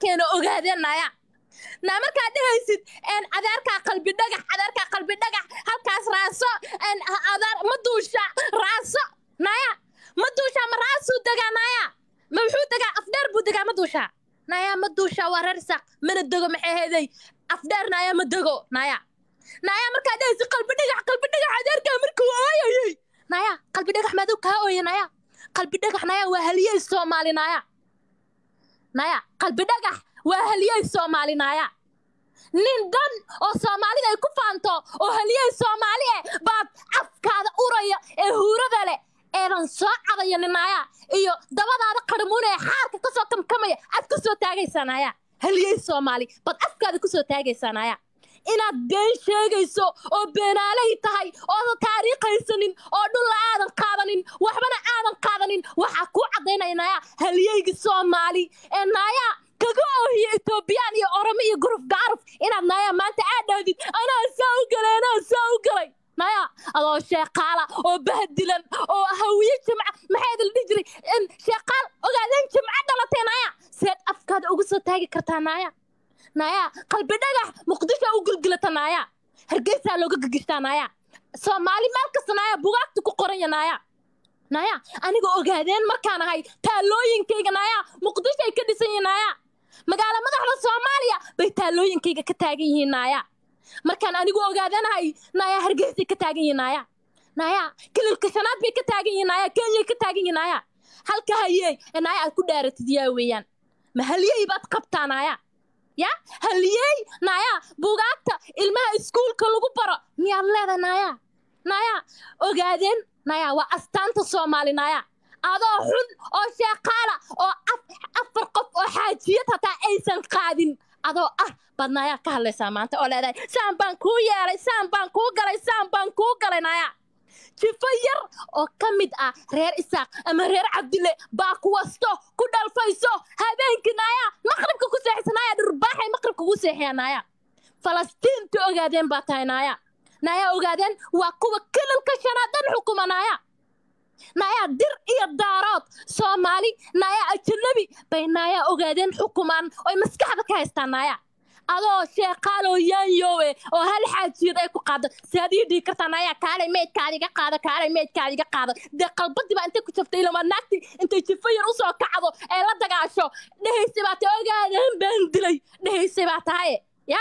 keeno ogaadeen naya na markaa dhahaysid adeerkaa qalbi dhagax halkaas raaso adeer ma duusha raaso naya ma duusha ma raasuu degaa naya ma wuxuu degaa afdheer buu degaa ma duusha naya ma duusha waa reer isaaq mana dego maxay heeday afdheer naya ma dego naya markaa dhahaysid qalbi dhagax adeerkaa markuu ooyayay naya qalbi dhagax maaduu kaa ooya naya qalbi dhagax naya waa haliyey Soomaali naya qalbi dhagax waa haliyey Soomaali naya nin dan oo Soomaalida ay ku faanto oo haliyey Soomaali baad afkaada uraya ee huurada leh eedan soo cadaya naya iyo dabadaada qarmuun ee xaarka ka soo kamkamaya aad ku soo taagaysaa naya haliyey Soomaali baad afkaada ku soo taagaysaa naya inaad been sheegayso oo beenaalay tahay oo taariikhaysanin oo dhul aadan qaadanin waxbana aadan qaadanin waxa ku cadeynaya haliyeyga Soomaali ee naya kaga oohiyo Ethiopian iyo Oromo iyo guruf gaaruf inaad naya maanta aad dhaadid ana soo galay naya adoo sheeqaala oo bahdilan oo hawiye jimca maxay dal dhijri in sheeqaal ogaadeen jimca dhalatay naya seed afkaada ugu soo taagi kartaa naya qalbi dhagax muqdisho u gulgulata naya hargeysa looga gagishtaa naya Soomaali meel kasta naya bugaagta ku qoran naya aniga ogaadeen markaan ahay taalooyinkayga naya muqdisho ay ka dhisan yihiin naya magaala madaxda Soomaaliya bay taalooyinkayga ka taagan yihiin naya markaan anigu ogaadanahay naya hargeysa ka taagan yihiin naya kililka shanaad bay ka taagan yihiin naya Kenya ka taagan yihiin naya halka hayay naya aad ku dhaaratid yaa weeyaan ma haliyey baad qabtaa naya ya haliyey naya bugaagta ilmaha iskuulka lagu baro miyaad leedahay naya ogaadeen naya waa astaanta Soomaali naya adoo xun oo sheeqaala oo afar qof oo xaajiyad hataa aysan qaadin adoo badnaya ka hadlaysaa maanta oo leedahay saan baan kuu yeelay saan baan kuu galay naya jifa yar oo ka mid reer Isaaq ama reer Cabdille baa ku wasto ku dhalfayso habeenkii naya maqribka ku seexsanaya dhurbaaxay maqribka ku seexanaya Falastiin ogaadeen baa tahay naya ogaadeen waa kuwa kililka shanaad xukumanaya naya dir iyo daarood Soomaali naya ajnabi bay naya ogaadeen xukuman oo maskaxda ka haystaan naya adoo sheeqaalo yaanyowe oo hal xaajiyad ay ku qaado saadii kartaa naya kaalay meedkaadiga qaado de qalbadii baa intay ku jaftay ilama naagti intay jifa yar u soo kacdo ee la dagaasho dhahaysay baa ogaadeen baan dilay dhahaysay baa tahay ya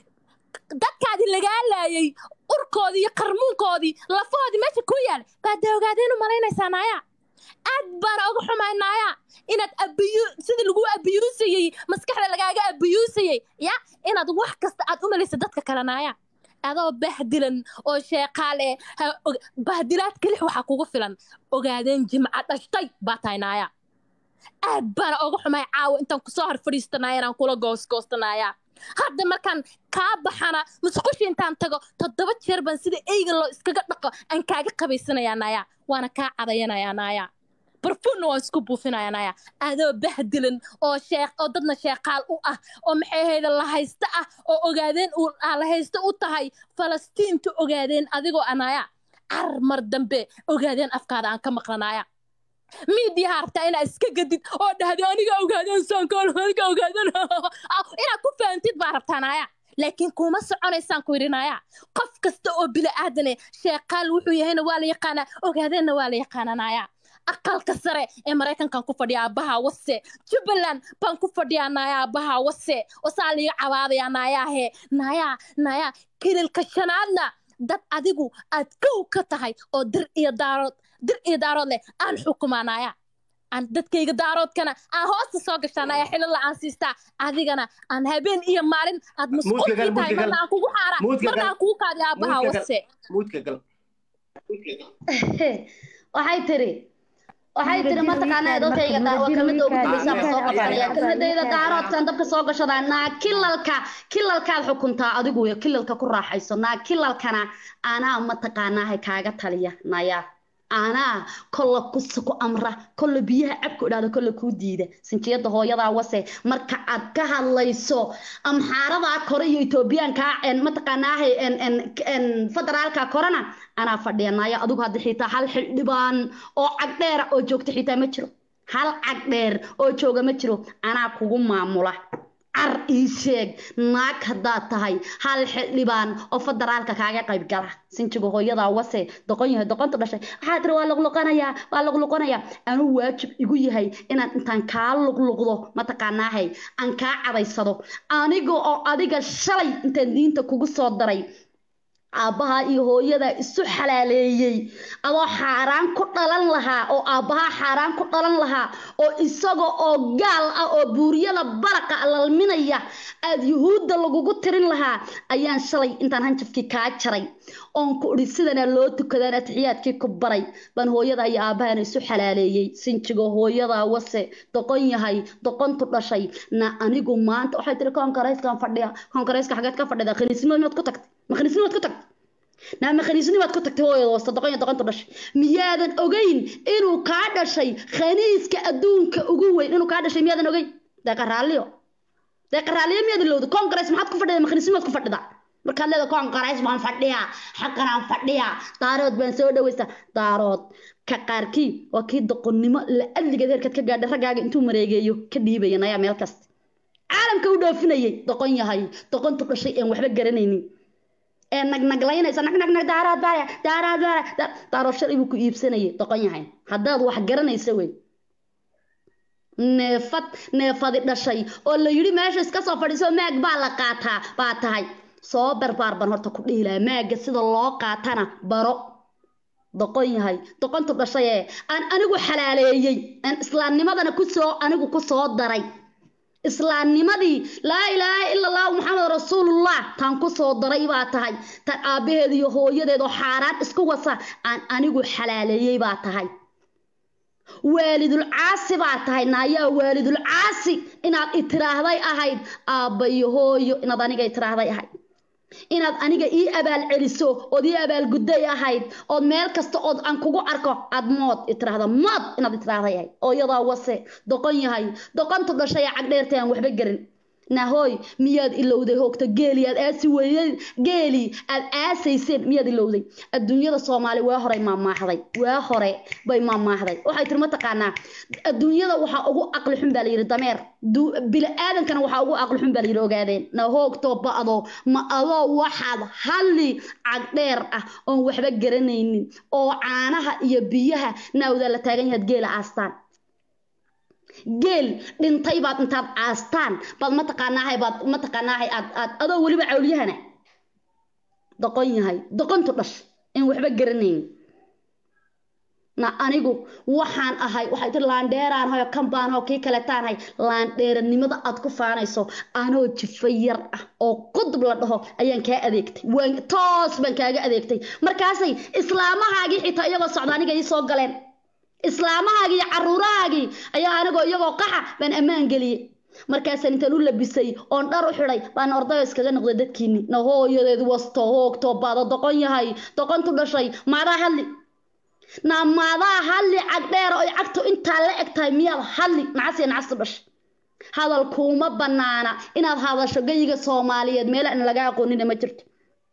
dadkaadi laga laayay urkoodii iyo qarmuunkoodii lafoodii meesha ku yaal baa ogaadeen u malaynaysaa naya aad baan uga xumaynaya inaad sidii lagu abiyuusayay maskaxda lagaaga abiyuusayay ya inaad wax kasta aad u malaysa dadka kale naya adoo bahdilan oo sheeqaale bahdilaad kaliya waxa kugu filan ogaadeen jimca dhashtay baa tahay naya aad baan uga xumay caaw intaan ku soo har fadhiistanaya inaan kula goostanaya hadda markaan kaa baxana musqushi intaan tago 7 jeer baan sida eyga loo iskaga dhaqo aan kaaga qabaysanaya naya waana kaa cadayanaya naya barfuun oo isku buufinaya naya adoo bahdilan oo dadna sheeqaal u oo maxay hayda la haysta oo ogaadeen uu la haysta u tahay Falastiin ogaadeen adigoo anaya mar dambe ogaadeen afkaada aan ka maqlanaya media harta ina iska gadid oo dhahdo aniga ogaadeen aniga ogaadeen ina ku faantid baa rabtaanaya laakiin kuma soconaysaan ku irinaya qof kasta oo bila aadane sheeqaal wuxuu yahayna waa la yaqaana ogaadeenna waa la yaqaananaya aqalka sare ee Mareykankan ku fadhiya abaha wase Jubaland baan ku fadhiya naya abaha wase wasaaliga cawaadaya naya kililka shanaadna dad adigu aad kow ka tahay oo dir iyo daarood leh aan xukumanaya aan dadkayga daaroodkana aan hoosta soo gashanaya xilal aan siista adigana aan habeen iyo maalin aad masquul tahay marna kugu xaara marna kugu kaadi abaha wase waxay tiri ma taqaanaa dadkayga daawo kamid ugu tirsan soo qabsanaya kelmadayda daaroodkan dabka soo gashada kilalkaad xukuntaa adigu iyo kilalka ku raaxayso kilalkana ana ma taqaanaa kaaga taliya naya ana kolla ku amra kolla biyaha cabku dhaado kolla ku diida sinjiyada hooyada wase marka aad ka hadlayso amxaarada kore iyo Etoobiyaanka ma taqaanaa en federaalka korana ana fadhiyanaya adigu hadda xitaa hal xildhibaan oo cagdheer oo joogta xitaa ma jiro hal cagdheer oo jooga ma jiro ana kugu maamula car ii sheeg naag haddaad tahay hal xildhibaan oo federaalka kaaga qayb gala sinjiga hooyadaa wase doqon yahay doqonta dhashay waxaa tiri waa luqluqanayaa anuu waajib igu yahay inaan intaan kaa luqluqdo mataqaanaahay aan kaa cadaysado aniga oo adiga shalay intaan diinta kugu soo daray aabbaha iyo hooyada isu xalaaleeyay adoo xaaraan ku dhalan lahaa oo aabbaha xaaraan ku dhalan lahaa oo isaga oo gaal ah oo buuriyada baraqa lalminaya aad yuhuudda lagugu tirin lahaa ayaan shalay intaan hanjafkii kaa jaray oon ku idhi sidana loo tukadaan atixiyaadkii ku baray baan hooyada iyo aabahana isu xalaaleeyay sinjigo hooyada wase doqon yahay doqontu dhashay na anigu maanta waxay tiri koonkareyskan fadhiya koonkareyska xageed ka fadhida khaniisnimaad ku tagtay ma khaniisnimaad ku tagtay ما خنيسني ما تكون تكتوي وصدقني دقنت رش ميادن أوجين إنه كعدا شيء خنيس كأدون كأجوي إنه كعدا شيء ميادن أوجين ده كراليو ميادن لو ده كونغرس ما تكون فرد ما خنيسني ما تكون فرد ده مركان ده كونغرس ما نفرديها حقنا نفرديها دارود بين سودا ويستا دارود كقاركي وكيد دقني ما لأجل كذا كتكجاد رجع أنتم مريجيو كديبه ينايا ملكست عالم كودا فيني دقني هاي دقن تقول شيء وحبك جرنيني نقلينaysa nag daaraad sharci ku iibsanay doqon yahay hadaad wax garanaysa way neefad dhashay oo la yiri meesha iska soo fadhiiso maag baa la qaataa baa tahay soo barbaarban horta ku dhiilaa maaga sida loo qaatana baro doqon yahay doqontu dhashay aan anigu xalaaleeyay aan islaamnimadana anigu ku soo daray islaamnimadii laa ilaaha illa allah muxamed rasuulullah tan ku soo daray baa tahay tan aabaheed iyo hooyadeed oo xaaraan isku wasa aan anigu xalaaleeyay baa tahay waalidul caasi baa tahay naayaa waalidul caasi inaad itiraahday ahayd aabba iyo hooyo inaad aniga itiraahday ahayd inaad aniga ii abaal celiso oo ii abaal guday ahayd oo meel kasta oo aan kugu arko aad mood itiraahdo mood inaad itiraahday ahayd oo yada wase doqon yahay doqontu dhashay cag dheertay aan waxba garin nahoy miyaad ilowday hoogta geeli aad aasi weeyay geeli aad aasayseen miyaad ilowday adduunyada Soomaali waa hore bay maamaahday waxay tirma taqaanaa adduunyada waxa ugu aqli xun baa la yiri dameer bil aadankana waxa ugu aqli xun baa la yiri ogaadeen na hoogto baado ma adoo waxaad halli cag dheer ah oo waxba garanaynin oo caanaha iyo biyaha naawda la taagan yahay geela aastaan geel dhintay baad intaad aastaan baad ma taqaanaahay aad adoo waliba cawliyahana doqon yahay doqontu dhash in waxba garanayn na anigu waxaan ahay waxay tir laandheeraan hayo kambaan oo kii kale taanay laandheeranimada aad ku faanayso anoo jifayar ah oo qudub la dhaho ayaan kaa adeegtay waan toos baan kaaga adeegtay markaasay islaamahaagii xitaa iyagoo socdaaniga ii soo galeen islaamahaagii iyo caruurahaagii ayaa anigoo iyagoo qaxa baan ammaan geliyey markaasaan intaan u labisay oon dhar u xidhay baan ordayo iskaga noqday dadkiinni na hooyadeed wasto hoogto baado doqon yahay doqontu dhashay maadaa hadli na maadaa hadli cag dheer oo cagtu intaa la eg tahay miyaad hadli nacas iyo nacastu dhashay hadal kuuma bannaana inaad hadasho gayiga Soomaaliyeed meel aan laga aqoonin ma jirto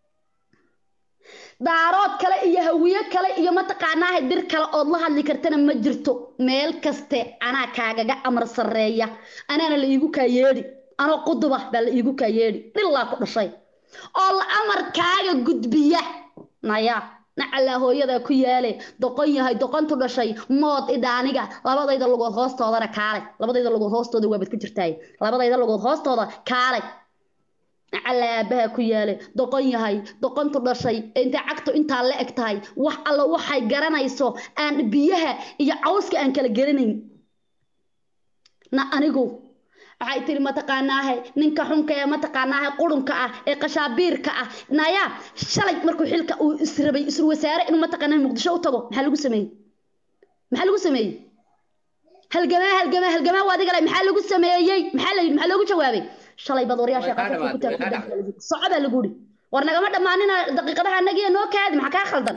daarood kale iyo hawiye kale iyo ma taqaanaa dir kale oo la hadli kartana ma jirto meel kaste ana kaagaga amar sareeya anana la iigu ka yeedhi ana quduba bal la iigu ka yeedhi dhilla ku dhashay oo la amar kaaga gudbiya naya nacala hooyada ku yaale doqon yahay doqontu dhashay mood idaaniga labadayda lugood hoostooda kaale labadayda lugood hoostooda waa bad ku jirtay labadayda lugood hoostooda kaale على أبها كياله دقن يهاي دقن تدرشي أنت عكتو أنت على أكتاي وح الله وحي جرنا يسوع أن بيها يعوزك أن كلا جرنين نا أنيجو عايتري ما تقعناها ننكحون كيا ما تقعناها قرن كأ قشابير كأ نايا شلك مركو حلك وسربي يسرو سعر إنه ما تقعناه مقدشة وتبو محلو سمي هالجماعة وادي قال محلو سمي محلو جوابي شلي بدوريا شقة صعب اللي قولي ورنا قمر دماننا دقيقة ده نجي نوك هذا محكا خلدا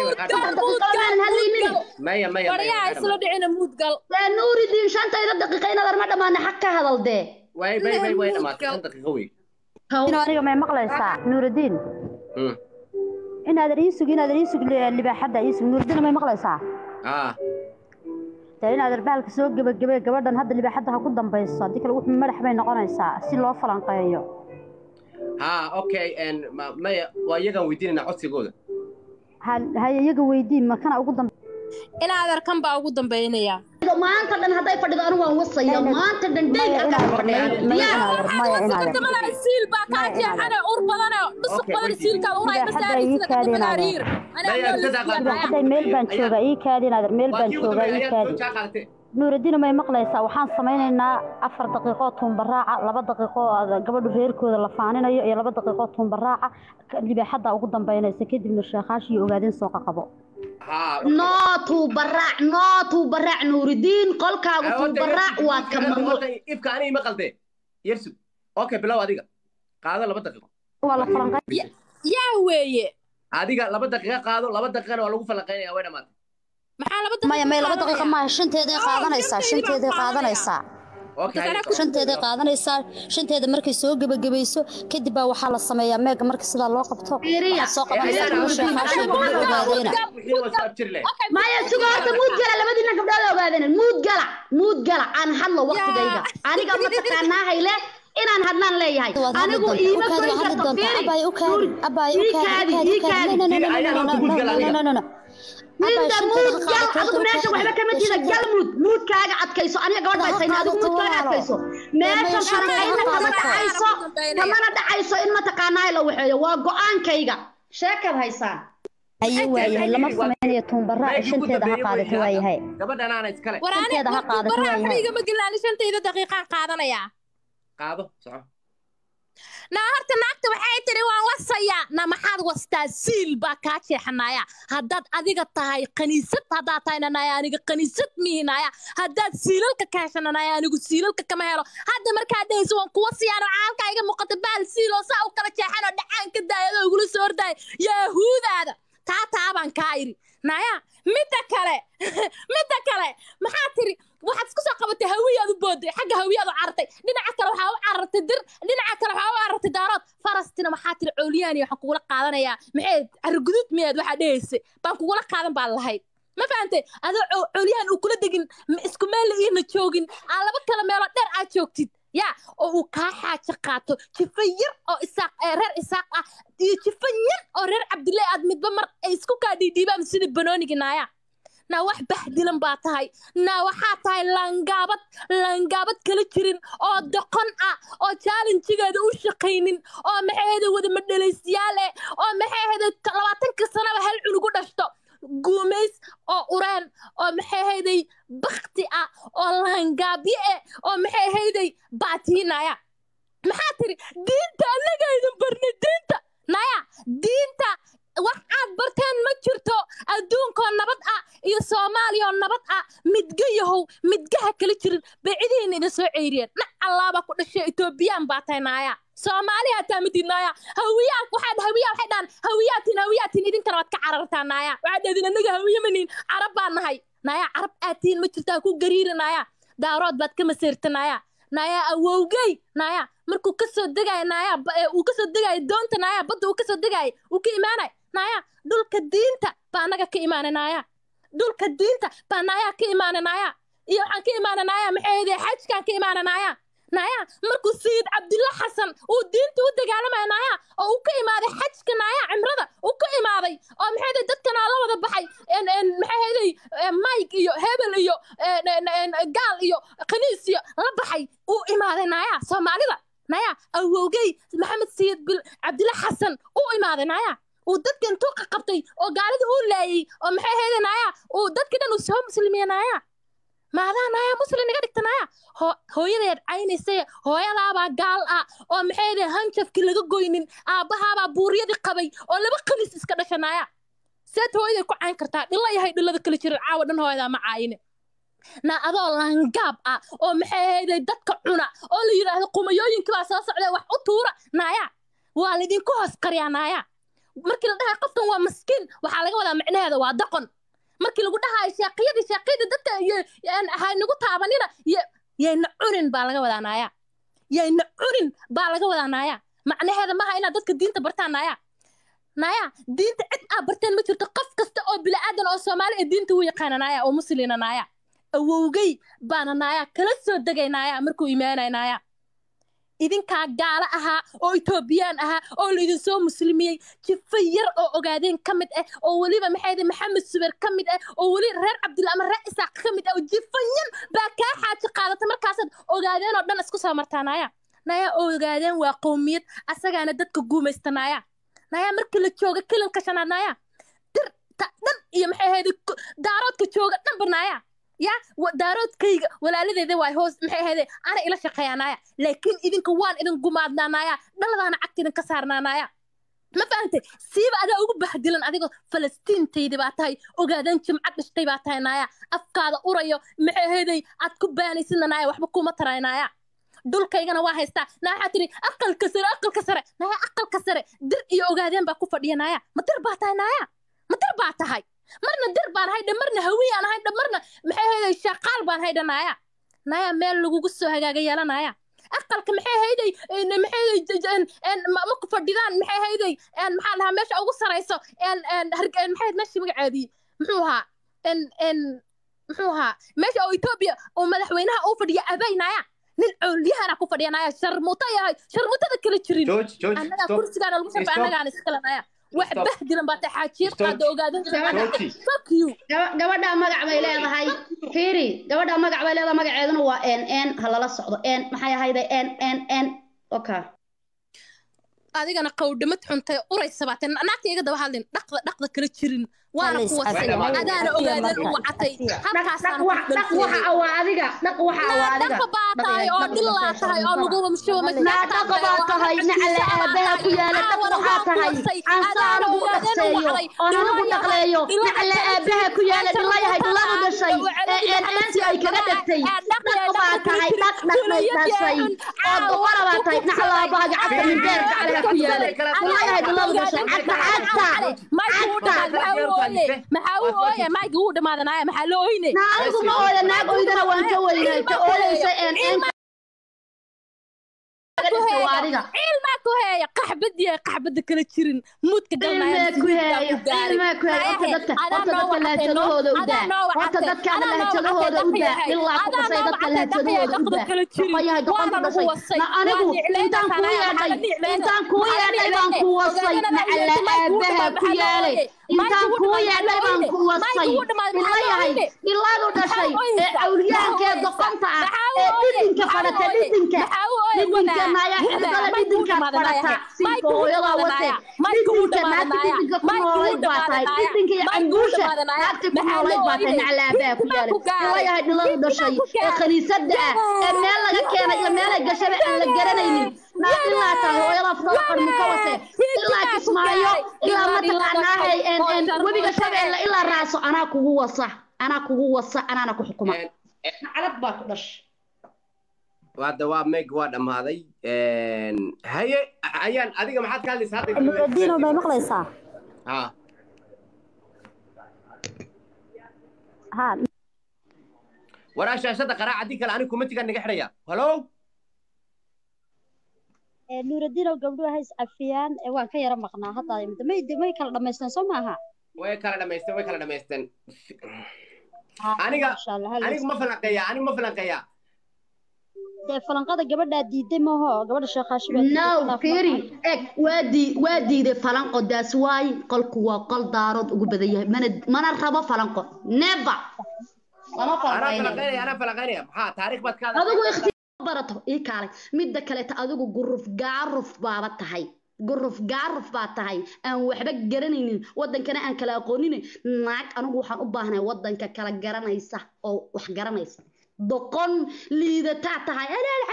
مايا وريا يسلو دعينا مود قال لا نور الدين شانتا إذا دقيقين هذا ما دماننا حكا هذا الدي باي ما دقيقة قوي إنه أنا ما مقلة ساعة نور الدين إن هذا يسوق اللي بحدا يسوق نور الدين ما مقلة ساعة تاني هذا البحر كسوق جب جبردن هذا اللي بحدها كده بيص ديك الوقت ملح بين قنايسا سي لو فلان قيو ها اوكي ان ما ويجا ويدينا عدسي جوده هاي يجا ويدين ما كان ugu dambe ina adeerkan baa ugu dambeynaya maanta dhan haday fadhido anu waan wasaya maanta dhan dheeg siil baa ka jeexana ur badan oo dhusuq badan siilka uray masaajidka ka dibanaariir haday meel baan jooga ii kaadin adeer meel baan jooga ii kaadin nuuraddiin may maqlaysaa waxaan samaynaynaa 4 daqiiqo tuunbaraaca 2 daqiiqo gabadhu reerkooda la faaninayo iyo 2 daqiiqo tuunbaraaca libaaxada ugu dambeynaysa kadibna sheekhaashii ogaadeen soo qaqabo نوتو براع نور الدين قولك أبو براع وكمل إبكا أنا ما قلته يرسل أوكي بلاو أديك قاعدة لبض دقيقة والله فرنقا يا ويه أديك لبض دقيقة قاعدة لبض دقيقة ولا وفلقين يا وين مات ما لبض دقيقة ما شنتي قاعدة نيسا shanteeda qaadanaysa shanteeda markay soo gabagabayso kadib baa waxa la sameeyaa meega markii sida loo qabto soo qabanaysa maya sugaarta muud gala labadina gabdhood ogaadeen muud gala aan hadlo waqtigayga aniga ma taqaanaa hayle inaan hadlaan leeyahay anigu iima korin karto abay u kaadi ماذا مود جل أدو ماشى وحنا كمان تيجي جل مود كاجا عتكيسو أنا قاعد بسينا أدو مود كاجا عتكيسو ماشى فرقينا كمان عايسو إن ما تقاناي لو حيا وقعان كيجا شاكر هيسان أيوة لما سمعني تنبرع شنتي ده قاعدة هواي هاي قبل أنا أتكلم شنتي ده قاعدة هواي هاي ما قلنا شنتي ده دقيقة قاعدة يا قاعدة صح نهارت ناقت waxay tiri waan wasaya na maxaad wastaa siil baa ka jeexnaya haddaad adiga tahay qaniisad haddaad tahay naya aniga qaniisad mihinaya haddaad siilalka kaashanaya anigu siilalka kama helo hadda markaa dhayso waan kuwa siyaano caalka iga muuqata baal siil oo saa u kala jeexan oo dhacaan ka daayado ugula soo orday yahuudaada taa baan ka iri naya midda kale maxaa tiri waxaad isku soo qabatay hawiyaadu booday xagga hawiyaadu cartay dhinaca kale waxa u cartay dir dhinaca kale waxa u cartay daarood farastina maxaa tiri cooliyaan iyo waxaan kugula qaadanayaa maxay argudud miyaad waxa dheeysay baan kugula qaadan baa lahayd ma fahamtay adoo cooliyaan uu kula degin isku meel iina joogin aan laba kala meelo dheer aad joogtid يا أو كحاجة قاتو تفير أو إساق رر إساق تفير أو رر عبد الله أدمت بمر إسكو كادي ديبا مسيد بنوني جنايا ناوح بحدلن باتهاي ناوحاتهاي لانقابت كل جرين أو دقن أو تالن تيجاد وشقينين أو محيدا وذا مدلسيالة أو محيدا لواتن كسنة بهالعنقو دشتو قوميس أو أوران أو محيدا بختي أو لانقابي أو محيدا باتينايا محاتري دينتا أنا قايدن برني دينتا نايا دينتا waxaad barteen ma jirto adduunka nabad iyo Soomaaliya nabad midgayahow midgaha kala jirin bacidiina ina soo ceyriyeen ma allaaba ku dhashay Ethiopian baataynaaya Soomaaliya taamidinaaya hawiyaad waxay dhan hawiyaatin idinkana wad ka carartaanaaya waxaad idin anaga hawiyamanin arab baan nahay naaya arab aatiin ma jirtaa ku gariiranaaya daarood baad ka maseertanaaya naaya awowgay naaya markuu ka soo degay naaya uu ka soo degay doonta naaya badda uu ka soo degay uu ka iimaanay naaya dulka diinta baa naga ka iimaanaya dulka diinta baa naaya ka iimaanaya iyo waxaan ka iimaanaya maxay xajkaan ka iimaanaya naaya markuu Sayid Abdullah Xasan uu diinta u dagaalamay naaya oo uu ka imaaday xajka naaya cimrada uu ka imaaday oo maxay dadkana la wada baxay maxay Mike iyo Hebel iyo gaal iyo qaniis iyo la baxay uu imaaday naaya Soomaalida naaya awowgay Maxamed Sayid Abdullah Xasan uu imaaday naaya ودتك انتو قبطي او قالد هو لاي او maxay heedanaya oo dadka dhan u soo musliminaya maadaanaya muslim naga dhigtanaya hooyadeed aynaysay hooyadaaba gaal oo maxay hanjafki laga goynin aabahaaba buuriyadi qabay oo laba qalis iska dhashanaya sad hooyada ku caan kartaa dhilla yahay dhillada kala jira caawa dhan hooyada ma caayine na adoo langaab oo maxay dadka cuna oo la yiraahdo qumayooyinka waa soo socday wax u tuura naaya waa la idin ku hoos qariyanaaya markii la dhahay qoftan waa miskiin waxa laga wadaa macnaheeda waa daqon markii lagu dhahay shaaqiyada dadka ay nagu taabanina yayna cunin baa laga wadaa naaya macnaheeda maaha inaad dadka diinta bartaan naaya diinta cid barteen ma jirto qof kasta oo bilaadan oo Soomaali diinta u yaqaananaaya oo muslimiina naaya awowgay baana naaya kala soo degaynaaya markuu imaanaynaaya idinkaa gaala ahaa oo etoobiyaan ahaa oo laidin soo muslimiyey jifa yar oo ogaadeen ka mid ah oo weliba maxay maxamed subeer ka mid ah oo weli reer cabdilla ama reer isaaq ka mid ah oo jifayan baa kaa xaaji qaadata markaasaad ogaadeen oo dhan isku soo martaanaya naya ogaadeen waa qowmiyad asagaana dadka guumaystanaya naya markii la jooga kilalka shanaad naya dirta dhan iyo maxay ahayd daaroodka jooga dhan banaya ya daaroodkayga walaaladeeda waa hoos maxay ahayd ana ila shaqeeyanaya laakiin idinka waan idin gumaadnaanaya dhaladaana cagta idin ka saarnaanaya ma fahantay siiba adaa ugu bahdilan adigoo falastiintaydi baa tahay ogaadeen jimcad dhashtay baa tahay naya afkaada urayo maxay ahayd aad ku baanaysidna naya waxba kuma taraynaya dhulkaygana waa haystaa naa waxaa tiri aqalka sare naya aqalka sare dir iyo ogaadeen baa ku fadhiyanaya ma dir baa tahay naya ma dir baa tahay marna dir baan haydha marna hawiyaan haydha marna maxay hayday shaqaal baan haydha naya meel lagugu soo hagaaga yeelanaya aqalka maxay hayday ma ku fadhidaan maxay hayday maxaa lahaa meesha ugu sarayso maxay meesha magaceedii muxuu ahaa meesha oo Ethiopia oo madaxweynaha uu fadhiya abaynaya nin awliyahana ku fadhiyanaya sharmuuta yahay sharmuutada kala jirin annaga kursigaana lagu soo annaga iskalanaya wax bahdilan baa taxaajir qaad ogaadeen fuck you gabadha magac bay leedahay fiiri gabadha magac bay leedahay magaceeduna waa n halala socdo n maxay ahayday n okay adigana qowdhamad xuntay uraysa baateen naagta iga daba hadlin dhaqda kala jirin waana kuwa adaana ogaadeen uu catay halkaasaan waxa awa adiga dhaq baatahay oo dhilaa tahay oo lagu rumsho dhaq baatahay nacla aabaha ku yaala dhaq waxa tahay ansaan ugu dhaqseeyo oo nagu dhaqleeyo nacla aabaha ku yaala dhilayahay dhiladu dhashay si ay kaga dhagtay dhaq baatahay dhaq dhashay oo dawara baatahay nacla aabaha gacanta min beer gacalaha ku yaala dhilayahay dhiladu dhashay maxaa uu ooyay mayga uu dhamaadanaaya maxaa loo ooynay naagu ma ooya naag oydana waan ka weynay ta ooyaysa ilma ku heeya qaxbada kala jirin muudka galnaya intaan kuwa yeedhay baan ku wasay ilayahay ilaadu dhashay awliyaankeed doqonta ah dhidinka fadhata dhidinka naya xidada dhidinka fadhata sinka hooyada wate dhidinka naagta dhidinka ku noolayd baa tahay dhidinka iyo cambuusha naagta ku noolayd baa tahay naclaabaa ku yaalay ilayahay iladu dhashay khaniisada ah meel laga keenay iyo meel ay gashaba aan la garanaynin ilaa taa hooyada fadada qarmi ka wate ilaa kismaayo ilaa mataqaanaahay webiga shabeelle ilaa raaso anaa kugu wasa anaana ku xukuma naclad baa ku dhash wada waa meg waa dhamaaday haye ayaan adiga maxaad ka hadlaysaa hadda nuuraddiin ma maqlaysaa ha waraashashada qaraacadii kale anigu kuma tigaan naga xidhaya halo nuuraddiin gabdhuhu hay iscafiyaan waan ka yara maqnaa hadda may kala dhamaysteen soo maaha way kala dhamaysteen aniga ma falanqeeya dee falanqada gabadhaa diiday maaho gabadha sheekhaashiba no firi eg waa diiday falanqo daas waay qolku waa qol daarood ugu badan yahay mana rabo falanqo never lama falanqeynaya ana falanqeynaya maxaa taariikh baad ka adigu barato ii kaalay midda kale ta adigu guruf gaaruf baaba tahay baa tahay aan waxba garanaynin wadankana aan kala aqoonin naag anigu waxaan u baahnahay wadanka kala garanaysa oo wax garanaysa doqon liidata tahay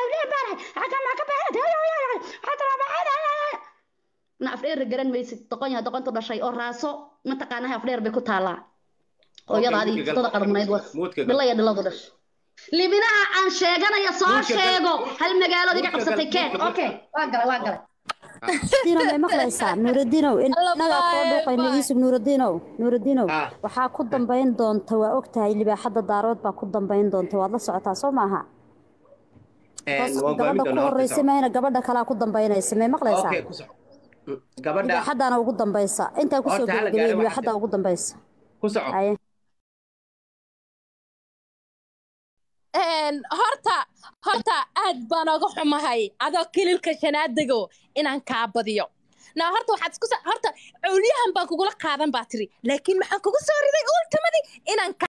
na afdheer garan maysid doqon yahay doqontu dhashay oo raaso ma taqaanahay afdheer bay ku taalaa hooyadaadii tada qarmunayd was dhilaya dhiladu dhashay libinaha aan sheeganaya soo sheego hal magaalo iga qabsatay keen okay waa galay Nuuraddiinow ma maqlaysaa Nuuraddiinow inaga koo dhuuqayna iisub Nuuraddiinow waxaa ku dambayn doonta waa ogtahay libaaxada daarood baa ku dambayn doonta waad la socotaa soo maaha gabadha ku horeysa mayna gabadha kala ku dambaynaysa ma maqlaysaa gabadha libaaxadana ugu dambaysa inta ku soo gabagabay libaaxada ugu dambaysa ku soco horta aad baan uga xumahay adoo kililka shanaadago inaan kaa badiyo naa horta waxaad isku horta cawliyahan baan kugula qaadan baa tiri laakiin maxaan kugu soo riday ultimadii inaan